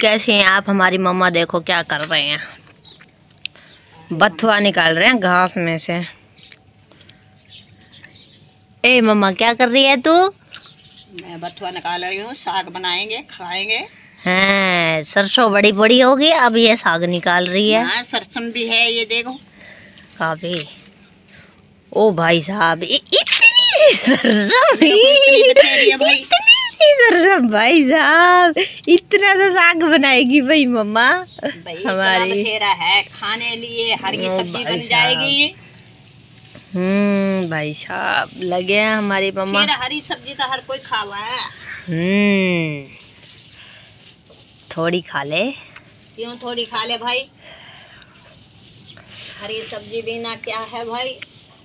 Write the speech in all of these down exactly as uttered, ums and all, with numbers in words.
कैसे हैं आप? हमारी मम्मा देखो क्या कर रहे हैं, बथुआ निकाल रहे हैं घास में से। ए मम्मा क्या कर रही है तू? मैं बथुआ निकाल रही हूँ, साग बनाएंगे खाएंगे। हैं, सरसों बड़ी बड़ी होगी, अब ये साग निकाल रही है। हाँ, सरसों भी है, ये देखो काफी। ओ भाई साहब, इतनी सरसों भी, भाई सरसों भाई साहब, इतना सा साग बनाएगी भाई मम्मा हमारी। है खाने लिए, हरी सब्जी बन जाएगी। हम्म भाई साहब लगे हैं हमारी मम्मा। हरी सब्जी तो हर कोई खावा है। हम्म थोड़ी खा ले। क्यों थोड़ी खा ले भाई? हरी सब्जी बिना क्या है भाई,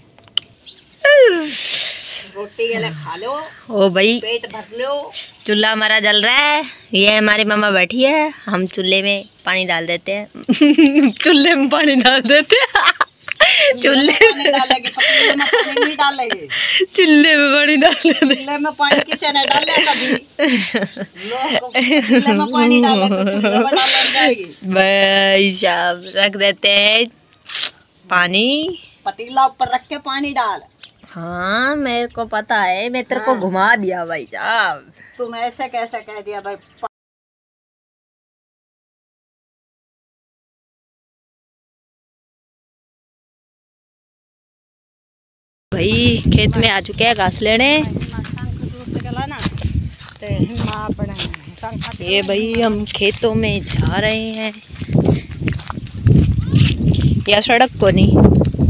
रोटी के लिए खा लो। ओ भाई पेट भर लो। चूल्हा हमारा जल रहा है, ये हमारी मम्मा बैठी है, हम चूल्हे में पानी डाल देते हैं। चूल्हे में पानी डाल देते हैं। चूल्हे में डालेंगे, पतीले में पानी नहीं डालेंगे, चूल्हे में पानी डाल देते। चूल्हे में पानी किसे नहीं डाले कभी? लोग पतीले में पानी डाले तो चूल्हे में डाल जाएगी। भाई साहब रख देते हैं पानी, पतीला ऊपर रख के पानी डाल। हाँ मेरे को पता है, मैं तेरे को घुमा दिया भाई साहब। तुम ऐसे कैसे कह दिया भाई? भाई खेत में आ चुके हैं घास लेने। ये भाई हम खेतों में जा रहे हैं, या सड़क को नहीं,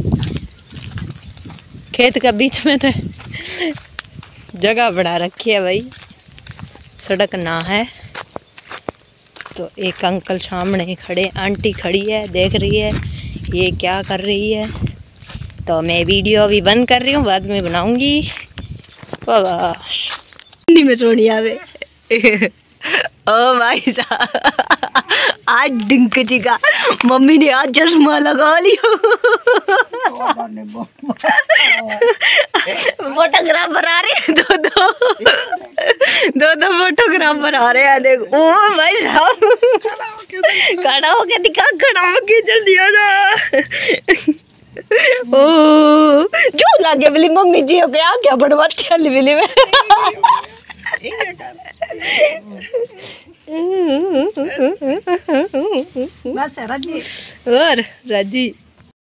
खेत के बीच में तो जगह बना रखी है भाई, सड़क ना है। तो एक अंकल सामने खड़े, आंटी खड़ी है देख रही है ये क्या कर रही है। तो मैं वीडियो अभी बंद कर रही हूँ, बाद में बनाऊंगी। हिंदी में सोनी आवे। ओ भाई साहब, आज डिंक जी का मम्मी ने आज चश्मा लगा लिया। फोटोग्राफर आ रहे हैं, दो दो दो दो फोटोग्राफर आ रहे हैं। देखो ओ भाई साहब, खड़ा होके दिखा, खड़ा होके जल्दी आ जा। ओ जो लागे बोली मम्मी जी हो गया क्या बढ़वाती है बिली में। बस राजी और राजी